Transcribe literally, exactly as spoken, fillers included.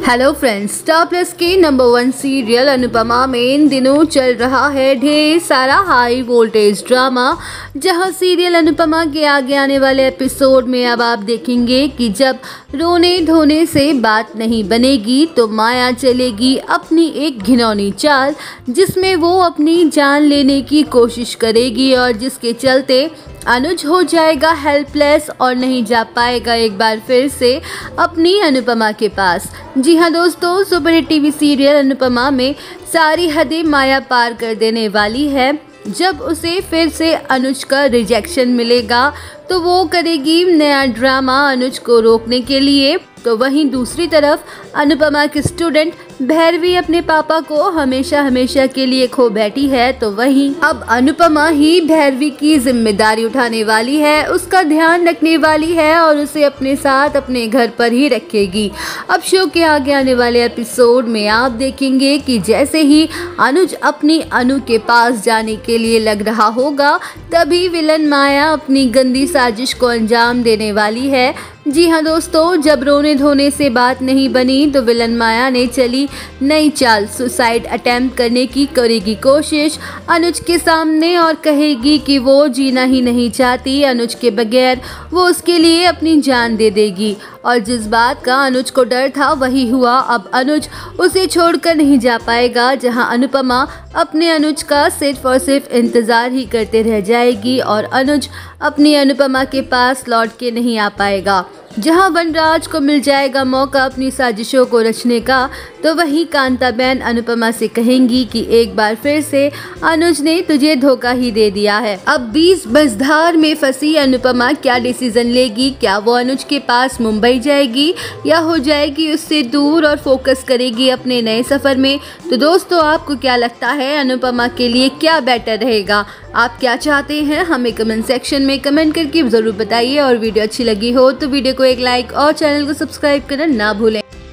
Hello friends, star plus के number one serial Anupama में इन दिनों चल रहा है ढेर सारा हाई वोल्टेज ड्रामा। जहां सीरियल अनुपमा के आगे आने वाले एपिसोड में अब आप देखेंगे कि जब रोने धोने से बात नहीं बनेगी तो माया चलेगी अपनी एक घिनौनी चाल, जिसमें वो अपनी जान लेने की कोशिश करेगी और जिसके चलते अनुज हो जाएगा हेल्पलेस और नहीं जा पाएगा एक बार फिर से अपनी अनुपमा के पास। जी हाँ दोस्तों, सुपरहिट टीवी सीरियल अनुपमा में सारी हदें माया पार कर देने वाली है। जब उसे फिर से अनुज का रिजेक्शन मिलेगा तो वो करेगी नया ड्रामा अनुज को रोकने के लिए। तो वहीं दूसरी तरफ अनुपमा की स्टूडेंट भैरवी अपने पापा को हमेशा हमेशा के लिए खो बैठी है। तो वहीं अब अनुपमा ही भैरवी की जिम्मेदारी उठाने वाली है, उसका ध्यान रखने वाली है और उसे अपने साथ अपने घर पर ही रखेगी। अब शो के आगे आने वाले एपिसोड में आप देखेंगे कि जैसे ही अनुज अपनी अनु के पास जाने के लिए लग रहा होगा, तभी विलन माया अपनी गंदी साजिश को अंजाम देने वाली है। जी हाँ दोस्तों, जब रोने धोने से बात नहीं बनी तो विलन माया ने चली नई चाल, सुसाइड अटेम्प्ट करने की करेगी कोशिश अनुज के सामने और कहेगी कि वो जीना ही नहीं चाहती, अनुज के बगैर वो उसके लिए अपनी जान दे देगी। और जिस बात का अनुज को डर था वही हुआ। अब अनुज उसे छोड़कर नहीं जा पाएगा, जहां अनुपमा अपने अनुज का सिर्फ और सिर्फ इंतज़ार ही करते रह जाएगी और अनुज अपनी अनुपमा के पास लौट के नहीं आ पाएगा। जहां वनराज को मिल जाएगा मौका अपनी साजिशों को रचने का, तो वहीं कांताबेन अनुपमा से कहेंगी कि एक बार फिर से अनुज ने तुझे धोखा ही दे दिया है। अब बीस बसधार में फंसी अनुपमा क्या डिसीजन लेगी? क्या वो अनुज के पास मुंबई जाएगी या हो जाएगी उससे दूर और फोकस करेगी अपने नए सफर में? तो दोस्तों, आपको क्या लगता है अनुपमा के लिए क्या बेटर रहेगा? आप क्या चाहते हैं हमें कमेंट सेक्शन में कमेंट करके ज़रूर बताइए। और वीडियो अच्छी लगी हो तो वीडियो को एक लाइक और चैनल को सब्सक्राइब करना ना भूलें।